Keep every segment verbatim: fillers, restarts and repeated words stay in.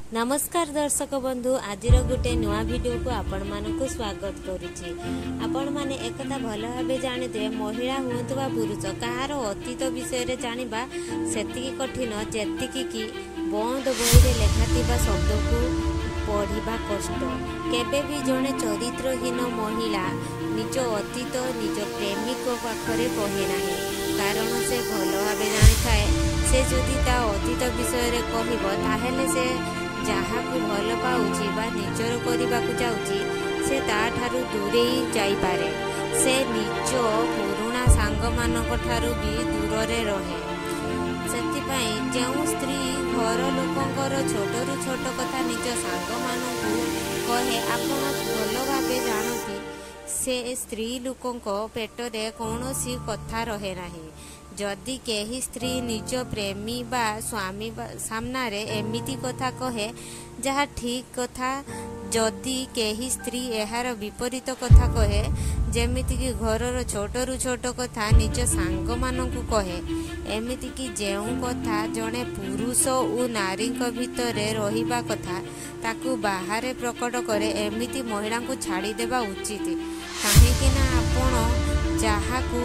नमस्कार दर्शक बंधु आज गोटे नुआ वीडियो को आपण मानक स्वागत करुच्ची। आपण माने एकता भल भाव जानते महिला हूँ बा पुरुष कहार अतीत विषय जानिबा सेतिकी कठिन जेतिकी कि बंद बही लेखा शब्द को पढ़ा कष्ट। केबे भी जड़े चरित्रहीन महिला निज अतीत निज प्रेमिक पाखरे कहे ना, कारण से भल भाव जानी थाए से जदि ता अतीत विषय कहब ताहेले से जहाँ को भल पाऊँच निजर करने को जाऊँगी से ताठारू दूरे जाइपारे, से निज पुराणा सांग मानक ठारू भी दूर रहे। सेतिपाई जो स्त्री घर लोकंकर छोटरू छोट कथा निज सांग मानकू कहे आपण भल भाव जानती से स्त्री लोकंक पेटरे कौनसी कथा रहे नाही। जदि केही स्त्री निज प्रेमी बा स्वामी सामना रे एमिति कथा कहे जहा ठीक कथा, जदि केही स्त्री एहार विपरीत कथा कहे जेमिति कि घरर छोटरू छोट कथा निज सांग मानकू कहे, एमिति कि जेउ कथा जड़े पुरुष और नारी भितरे रहिबा कथा ताकू बाहरे प्रकट करे एमिति महिला को छाड़ी देबा उचित। काहेकि ना आपण जहाकू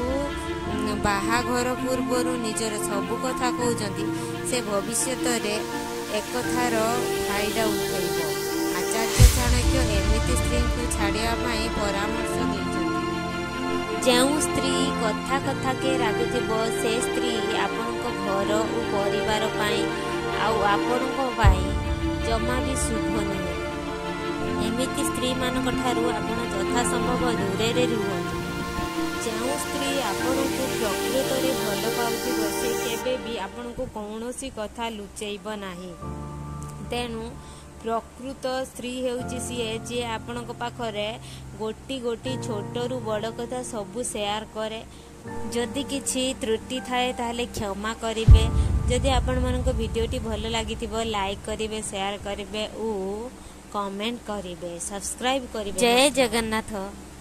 बाहाघर पूर्वर निजर सबु कथा कहते से भविष्य एक कथार फायदा उठाइब। आचार्य चाणक्य एमिति स्त्री को छाड़िया परामर्श देइछथि। जेउ स्त्री कथा कथा के रागुथिब से स्त्री आपणक घर और परिवार पाई आउ आपणक पाई जमा भी शुभ नुहे। एमिति स्त्री मानक ठारू आपण यथा संभव दूरे रुहतु। जो स्त्री आपण को प्रकृत में भल पाउथिब से केबे भी आपण को कौनसी कथा लुचेइब नाही। तेणु प्रकृत स्त्री हेउची सीए जे आपण पाखरे गोटी गोटी छोटरू बड़ कथा सबू शेयर करे। जदि किछि त्रुटि थाए ताहले क्षमा करिवे। जदि आपण मानक वीडियोटी भल लागिथिबो लाइक करिवे, शेयर करिवे और कमेंट करिवे, सब्सक्राइब करिवे। जय जगन्नाथ।